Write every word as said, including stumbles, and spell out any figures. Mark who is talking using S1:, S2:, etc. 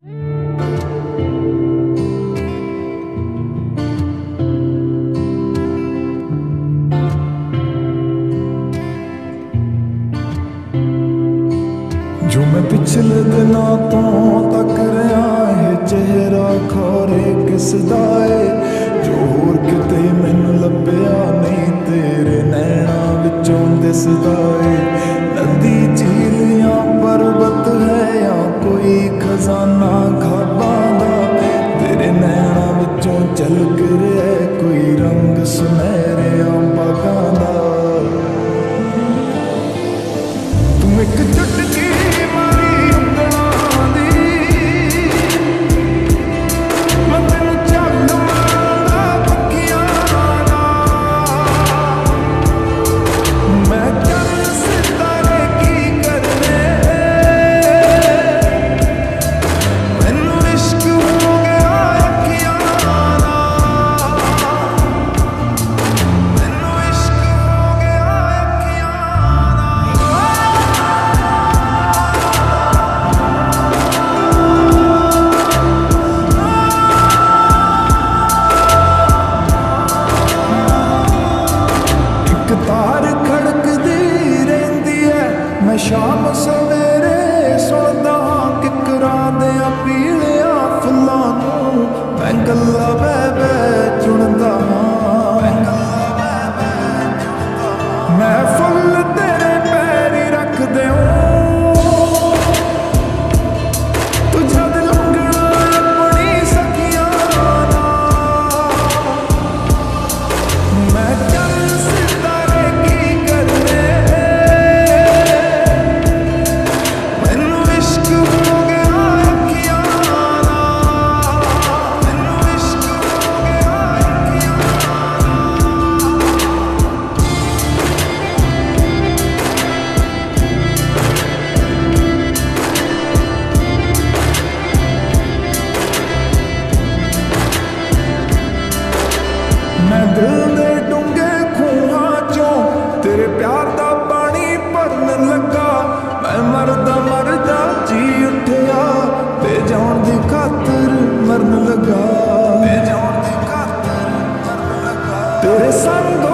S1: जो मैं पिछले दिनों तो तक रहा है चेहरा खोरे किसदा है, जो होर किते मैनू लभ्या नहीं तेरे नैना विचों दिसदा है। नदी झील या पर्वत है या कोई खजाना खाबां दा, तेरे नैना विचों झलक रहा है कोई रंग सुनहरे बागां दा। तू एक चुटकी तार खड़कदी रहिंदी है, मैं शाम सवेरे सुनदा किकरां दियां पीलियां फुल्लां नूं, मैं गल्लां बह बह चुनदा मैं फुल तेरे पैरी रख देऊं। मैं दिल दे डूंगे खूहां चों तेरे प्यार दा पानी भरन लगा, मैं मरदा मरदा जी उठिया ते जान दी खातर मरन लगा, ते जान दी खातर मरन लगा। तेरे संग